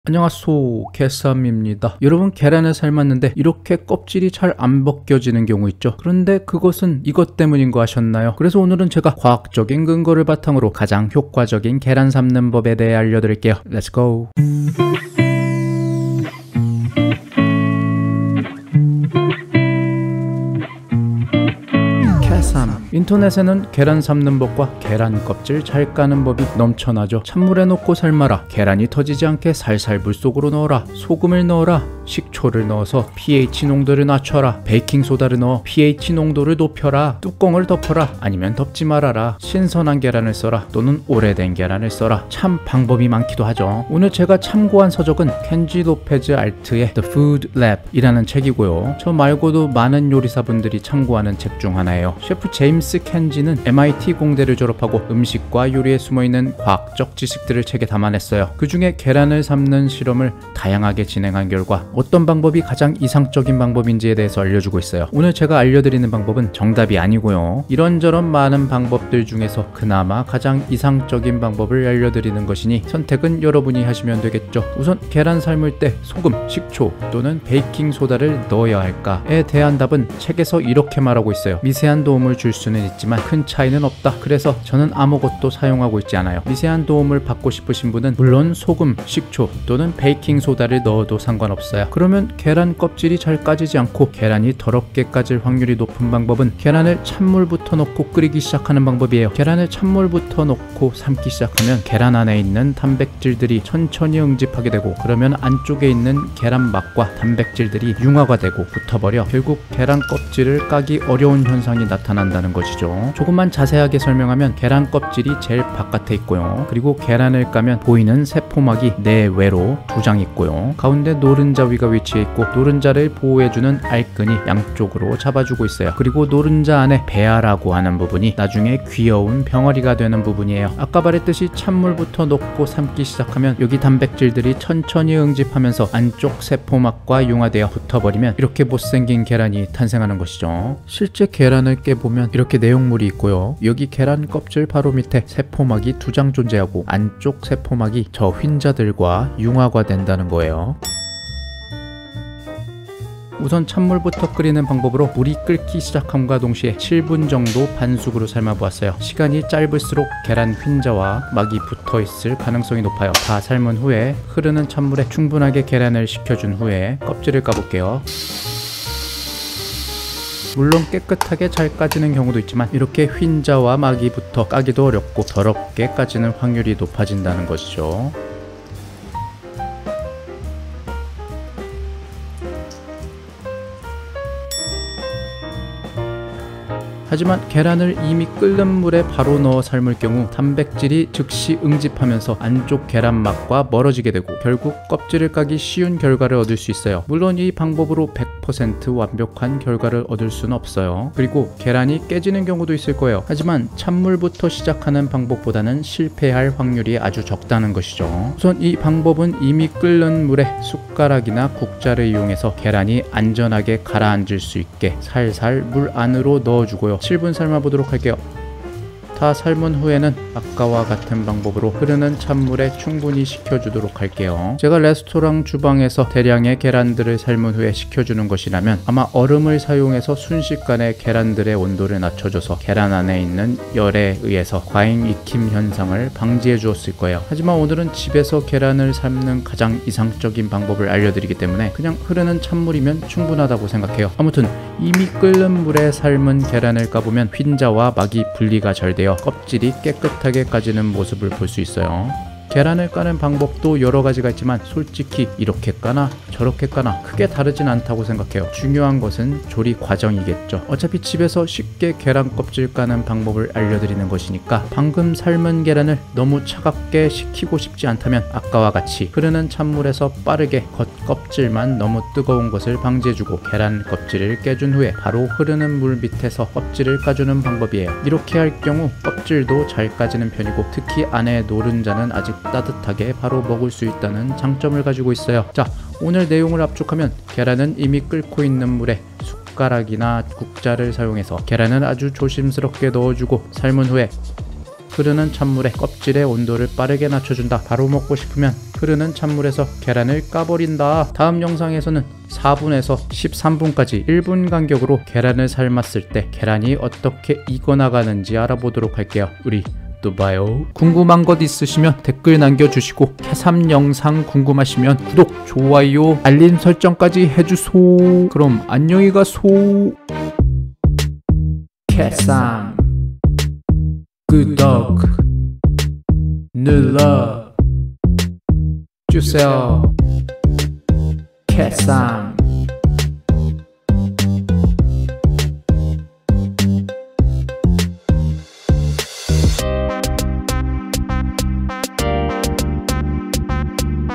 안녕하소, 개쌈입니다. 여러분, 계란을 삶았는데 이렇게 껍질이 잘 안 벗겨지는 경우 있죠. 그런데 그것은 이것 때문인 거 아셨나요? 그래서 오늘은 제가 과학적인 근거를 바탕으로 가장 효과적인 계란 삶는 법에 대해 알려드릴게요. Let's go! 인터넷에는 계란 삶는 법과 계란 껍질 잘 까는 법이 넘쳐나죠. 찬물에 넣고 삶아라, 계란이 터지지 않게 살살 물속으로 넣어라, 소금을 넣어라, 식초를 넣어서 pH 농도를 낮춰라, 베이킹소다를 넣어 pH 농도를 높여라, 뚜껑을 덮어라, 아니면 덮지 말아라, 신선한 계란을 써라, 또는 오래된 계란을 써라. 참 방법이 많기도 하죠. 오늘 제가 참고한 서적은 켄지 로페즈 알트의 The Food Lab 이라는 책이고요. 저 말고도 많은 요리사분들이 참고하는 책 중 하나예요. 셰프 제임스 켄지는 MIT 공대를 졸업하고 음식과 요리에 숨어있는 과학적 지식들을 책에 담아냈어요. 그 중에 계란을 삶는 실험을 다양하게 진행한 결과 어떤 방법이 가장 이상적인 방법인지에 대해서 알려주고 있어요. 오늘 제가 알려드리는 방법은 정답이 아니고요. 이런저런 많은 방법들 중에서 그나마 가장 이상적인 방법을 알려드리는 것이니 선택은 여러분이 하시면 되겠죠. 우선 계란 삶을 때 소금, 식초 또는 베이킹소다를 넣어야 할까에 대한 답은 책에서 이렇게 말하고 있어요. 미세한 도움을 줄 수는 있지만 큰 차이는 없다. 그래서 저는 아무것도 사용하고 있지 않아요. 미세한 도움을 받고 싶으신 분은 물론 소금, 식초 또는 베이킹소다를 넣어도 상관없어요. 그러면 계란 껍질이 잘 까지지 않고 계란이 더럽게 까질 확률이 높은 방법은 계란을 찬물부터 넣고 끓이기 시작하는 방법이에요. 계란을 찬물부터 넣고 삶기 시작하면 계란 안에 있는 단백질들이 천천히 응집하게 되고, 그러면 안쪽에 있는 계란 맛과 단백질들이 융화가 되고 붙어버려 결국 계란 껍질을 까기 어려운 현상이 나타난다는 것이죠. 조금만 자세하게 설명하면 계란 껍질이 제일 바깥에 있고요. 그리고 계란을 까면 보이는 세포막이 내외로 두 장 있고요. 가운데 노른자 위가 위치해 있고, 노른자를 보호해주는 알끈이 양쪽으로 잡아주고 있어요. 그리고 노른자 안에 배아라고 하는 부분이 나중에 귀여운 병아리가 되는 부분이에요. 아까 말했듯이 찬물부터 넣고 삶기 시작하면 여기 단백질들이 천천히 응집하면서 안쪽 세포막과 융화되어 붙어버리면 이렇게 못생긴 계란이 탄생하는 것이죠. 실제 계란을 깨보면 이렇게 내용물이 있고요. 여기 계란 껍질 바로 밑에 세포막이 두 장 존재하고 안쪽 세포막이 저 흰자들과 융화가 된다는 거예요. 우선 찬물부터 끓이는 방법으로 물이 끓기 시작함과 동시에 7분 정도 반숙으로 삶아보았어요. 시간이 짧을수록 계란 흰자와 막이 붙어있을 가능성이 높아요. 다 삶은 후에 흐르는 찬물에 충분하게 계란을 식혀준 후에 껍질을 까볼게요. 물론 깨끗하게 잘 까지는 경우도 있지만 이렇게 흰자와 막이 붙어 까기도 어렵고 더럽게 까지는 확률이 높아진다는 것이죠. 하지만 계란을 이미 끓는 물에 바로 넣어 삶을 경우 단백질이 즉시 응집하면서 안쪽 계란 맛과 멀어지게 되고 결국 껍질을 까기 쉬운 결과를 얻을 수 있어요. 물론 이 방법으로 100% 완벽한 결과를 얻을 수는 없어요. 그리고 계란이 깨지는 경우도 있을 거예요. 하지만 찬물부터 시작하는 방법보다는 실패할 확률이 아주 적다는 것이죠. 우선 이 방법은 이미 끓는 물에 숟가락이나 국자를 이용해서 계란이 안전하게 가라앉을 수 있게 살살 물 안으로 넣어주고요. 7분 삶아보도록 할게요. 다 삶은 후에는 아까와 같은 방법으로 흐르는 찬물에 충분히 식혀주도록 할게요. 제가 레스토랑 주방에서 대량의 계란들을 삶은 후에 식혀주는 것이라면 아마 얼음을 사용해서 순식간에 계란들의 온도를 낮춰줘서 계란 안에 있는 열에 의해서 과잉 익힘 현상을 방지해 주었을 거예요. 하지만 오늘은 집에서 계란을 삶는 가장 이상적인 방법을 알려드리기 때문에 그냥 흐르는 찬물이면 충분하다고 생각해요. 아무튼 이미 끓는 물에 삶은 계란을 까보면 흰자와 막이 분리가 잘 되어 껍질이 깨끗하게 까지는 모습을 볼 수 있어요. 계란을 까는 방법도 여러 가지가 있지만 솔직히 이렇게 까나 저렇게 까나 크게 다르진 않다고 생각해요. 중요한 것은 조리 과정이겠죠. 어차피 집에서 쉽게 계란 껍질 까는 방법을 알려드리는 것이니까 방금 삶은 계란을 너무 차갑게 식히고 싶지 않다면 아까와 같이 흐르는 찬물에서 빠르게 겉껍질만 너무 뜨거운 것을 방지해주고 계란 껍질을 깨준 후에 바로 흐르는 물 밑에서 껍질을 까주는 방법이에요. 이렇게 할 경우 껍질도 잘 까지는 편이고 특히 안에 노른자는 아직 따뜻하게 바로 먹을 수 있다는 장점을 가지고 있어요. 자, 오늘 내용을 압축하면 계란은 이미 끓고 있는 물에 숟가락이나 국자를 사용해서 계란을 아주 조심스럽게 넣어주고 삶은 후에 흐르는 찬물에 껍질의 온도를 빠르게 낮춰준다. 바로 먹고 싶으면 흐르는 찬물에서 계란을 까버린다. 다음 영상에서는 4분에서 13분까지 1분 간격으로 계란을 삶았을 때 계란이 어떻게 익어나가는지 알아보도록 할게요. 우리 또 봐요. 궁금한 것 있으시면 댓글 남겨주시고 해삼 영상 궁금하시면 구독, 좋아요, 알림 설정까지 해주소. 그럼 안녕히 가소. 해삼 구독 눌러주세요. 해삼